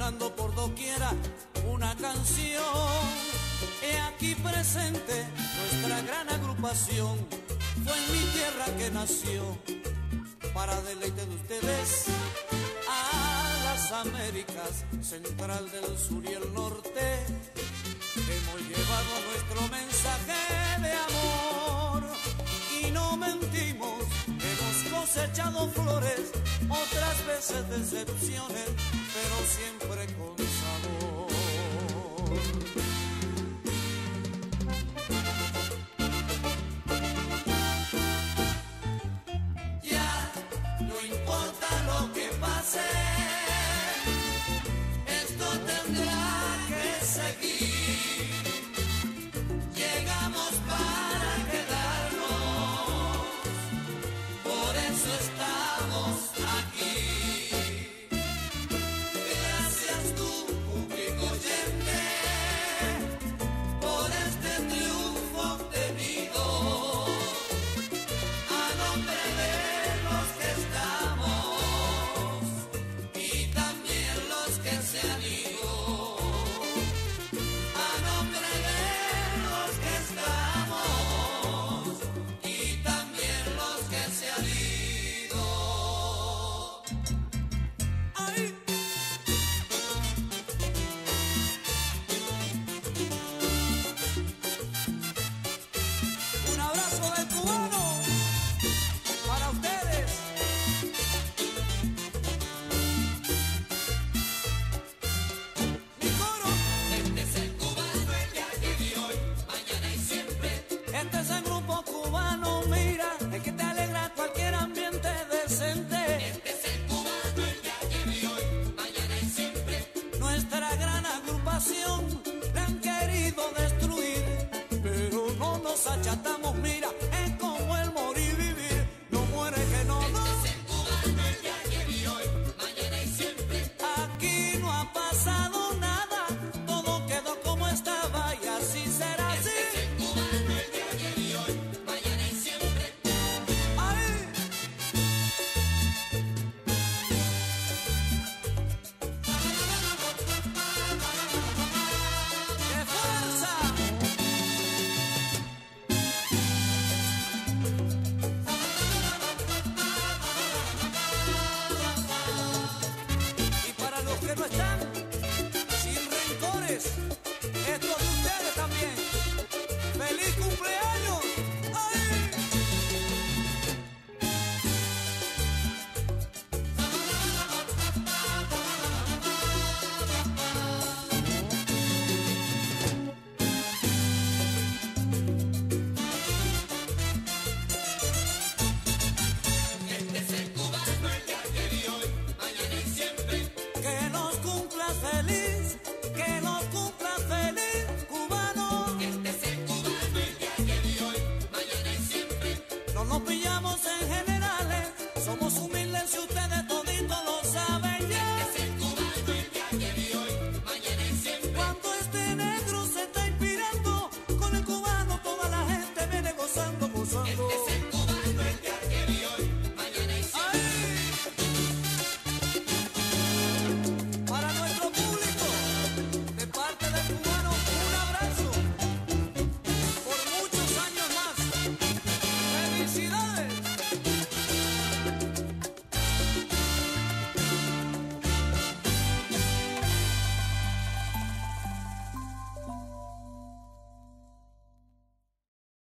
cantando por doquiera una canción. He aquí presente nuestra gran agrupación, fue en mi tierra que nació, para deleite de ustedes, a las Américas, central del sur y el norte. Hemos llevado nuestro mensaje de amor y no mentimos, hemos cosechado flores, otras veces decepciones, pero siempre con sabor.